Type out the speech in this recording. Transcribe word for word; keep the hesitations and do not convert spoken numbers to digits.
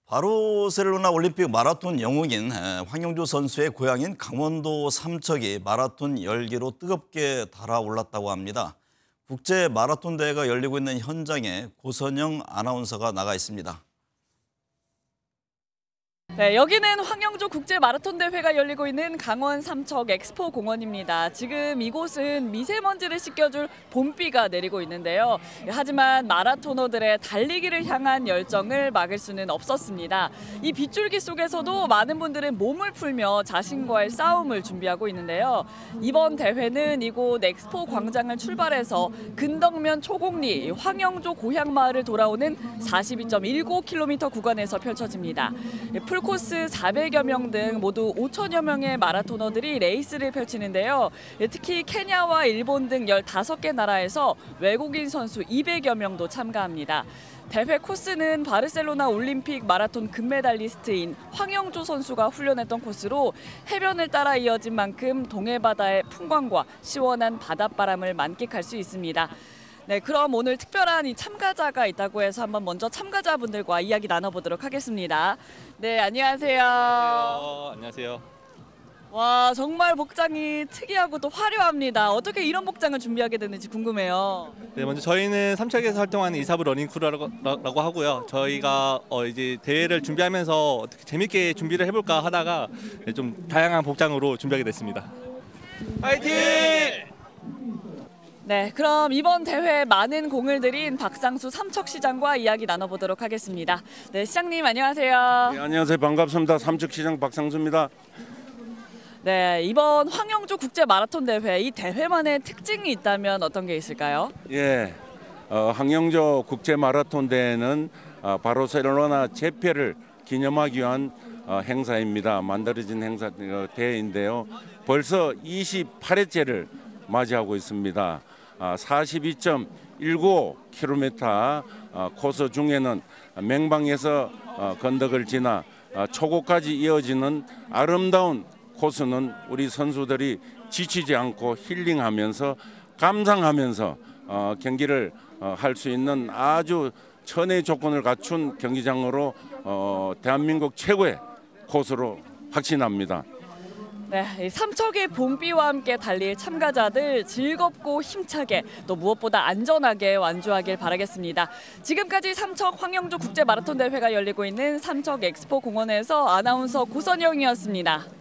바르셀로나 올림픽 마라톤 영웅인 황영조 선수의 고향인 강원도 삼척이 마라톤 열기로 뜨겁게 달아올랐다고 합니다. 국제 마라톤 대회가 열리고 있는 현장에 고선영 아나운서가 나가 있습니다. 네, 여기는 황영조 국제 마라톤 대회가 열리고 있는 강원 삼척 엑스포 공원입니다. 지금 이곳은 미세먼지를 씻겨줄 봄비가 내리고 있는데요. 하지만 마라토너들의 달리기를 향한 열정을 막을 수는 없었습니다. 이 빗줄기 속에서도 많은 분들은 몸을 풀며 자신과의 싸움을 준비하고 있는데요. 이번 대회는 이곳 엑스포 광장을 출발해서 근덕면 초곡리 황영조 고향 마을을 돌아오는 사십이 점 일구 킬로미터 구간에서 펼쳐집니다. 풀코스 사백여 명 등 모두 오천여 명의 마라토너들이 레이스를 펼치는데요. 특히 케냐와 일본 등 열다섯 개 나라에서 외국인 선수 이백여 명도 참가합니다. 대회 코스는 바르셀로나 올림픽 마라톤 금메달리스트인 황영조 선수가 훈련했던 코스로 해변을 따라 이어진 만큼 동해바다의 풍광과 시원한 바닷바람을 만끽할 수 있습니다. 네, 그럼 오늘 특별한 이 참가자가 있다고 해서 한번 먼저 참가자분들과 이야기 나눠보도록 하겠습니다. 네, 안녕하세요. 안녕하세요. 안녕하세요. 와, 정말 복장이 특이하고 또 화려합니다. 어떻게 이런 복장을 준비하게 됐는지 궁금해요. 네, 먼저 저희는 삼척에서 활동하는 이사부 러닝크루라고 라고 하고요. 저희가 어 이제 대회를 준비하면서 어떻게 재밌게 준비를 해볼까 하다가 네, 좀 다양한 복장으로 준비하게 됐습니다. 화이팅! 네, 그럼 이번 대회에 많은 공을 들인 박상수 삼척시장과 이야기 나눠보도록 하겠습니다. 네, 시장님 안녕하세요. 네, 안녕하세요. 반갑습니다. 삼척시장 박상수입니다. 네, 이번 황영조 국제 마라톤 대회, 이 대회만의 특징이 있다면 어떤 게 있을까요? 예, 어, 황영조 국제 마라톤 대회는 어, 바르셀로나 재패를 기념하기 위한 어, 행사입니다. 만들어진 행사 어, 대회인데요. 벌써 이십팔 회째를 맞이하고 있습니다. 어, 사십이 점 일구 킬로미터 어, 코스 중에는 맹방에서 어, 건덕을 지나 어, 초고까지 이어지는 아름다운 코스는 우리 선수들이 지치지 않고 힐링하면서 감상하면서 어, 경기를 어, 할 수 있는 아주 천혜의 조건을 갖춘 경기장으로 어, 대한민국 최고의 코스로 확신합니다. 네, 삼척의 봄비와 함께 달릴 참가자들 즐겁고 힘차게 또 무엇보다 안전하게 완주하길 바라겠습니다. 지금까지 삼척 황영조 국제 마라톤 대회가 열리고 있는 삼척 엑스포 공원에서 아나운서 고선영이었습니다.